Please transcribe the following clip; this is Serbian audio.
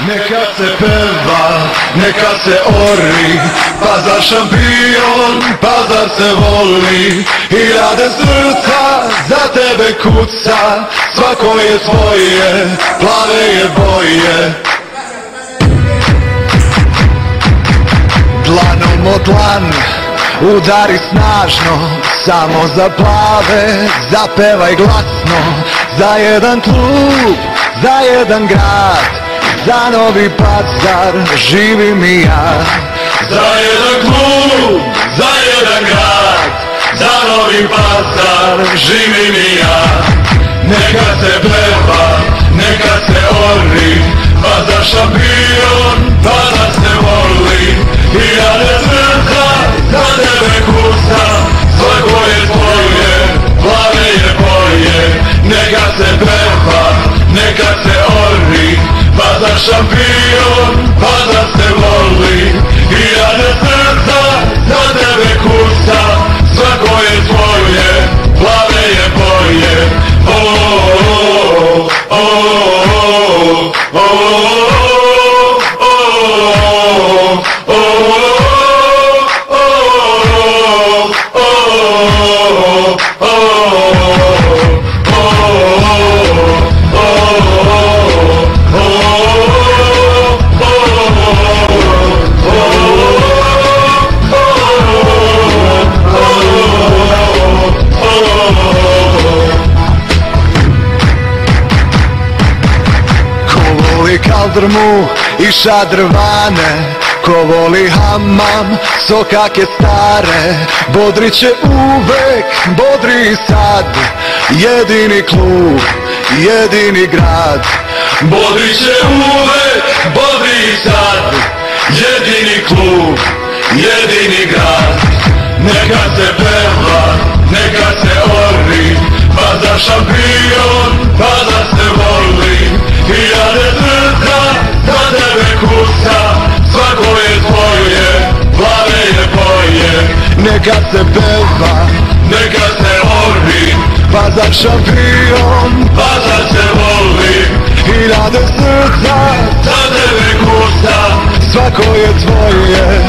Neka se peva, neka se ori, Pazar šampion, Pazar se voli. Hiljade srca za tebe kuca, svako je tvoje, plave je boje. Dlanom o dlan, udari snažno, samo za plave, zapevaj glasno. Za jedan klub, za jedan grad, za Novi Pazar živim i ja. Za jedan klub, za jedan grad, za Novi Pazar živim i ja. Neka se peva, neka se ori, Pazar šampion, Pazar se voli. Hiljade srca za tebe kuca, svako je tvoje, plave je boje. Neka se peva, neka se ori, Pazar šampion, Pazar se voli. Hiljade srca za tebe kuca, svako je tvoje, plave je boje. Kaldrmu i šadrvane, ko voli hamam, sokake stare. Bodri će uvek, bodri i sad, jedini klub, jedini grad. Bodri će uvek, bodri i sad, jedini klub, jedini grad. Neka se peva, neka se ori, Pazar šampion, Pazar se voli. Hiljade srca za tebe kuca, svako je tvoje, plave je boje. Neka se peva, neka se ori, Pazar šampion, Pazar se voli. Hiljade srca za tebe kuca, svako je tvoje,